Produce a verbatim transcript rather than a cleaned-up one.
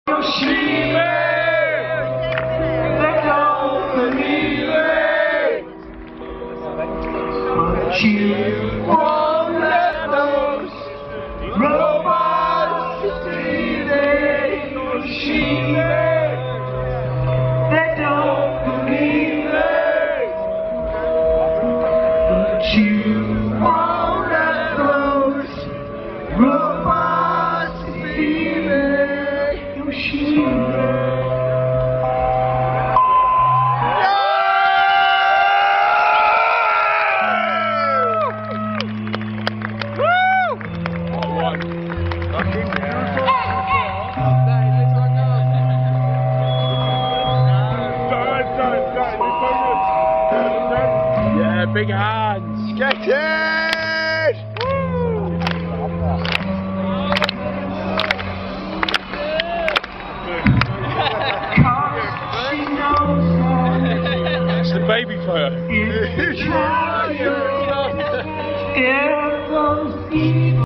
Yoshima, they don't believe it, but you won't let those robots deceive it. Yoshima, they don't believe it, but you won't let those robots deceive it. Yoshima. Yeah, big hands. Get it! It's the baby photo. It's